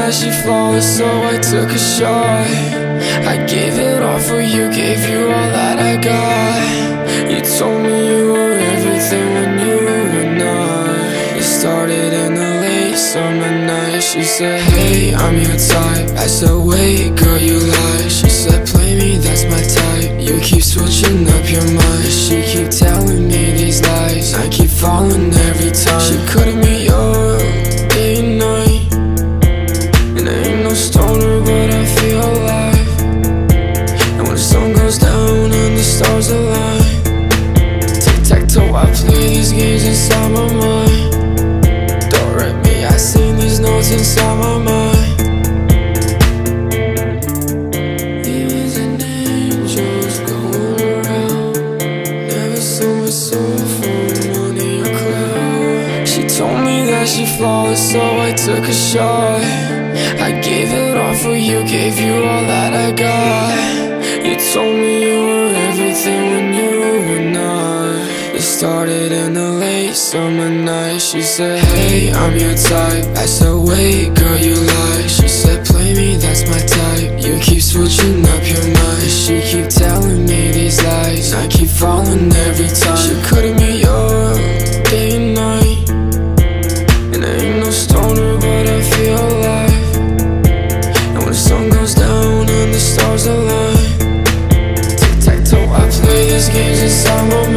that she flawless, so I took a shot. I gave it all for you, gave you all that I got. You told me you were everything when you were not. It started in the late summer night. She said, hey, I'm your type. I said, wait, girl, you lie. She said, play me, that's my type. You keep switching up your mind. She keep telling me these lies. I keep falling every time. She could've me up day and night, and I ain't no stoner, but I feel alive. And when the sun goes down and the stars align, tic-tac-toe, I play these games inside my mind. Don't write me, I sing these notes inside my mind. Demons and angels going around, never saw my soul for money or clout. She told me that she flawless, so I took a shot. I gave it all for you, gave you all that I got. You told me you were everything when you were not. It started in the late summer night. She said, hey, I'm your type. I said, wait, girl, you lie. She said, play me, that's my type. You keep switching up your mind. She keep telling me these lies. I keep falling every time. She could've me up day and night, and I ain't no stoner, but I feel alive. And when the sun goes down and the stars align, tic-tac-toe, I play these games inside my mind.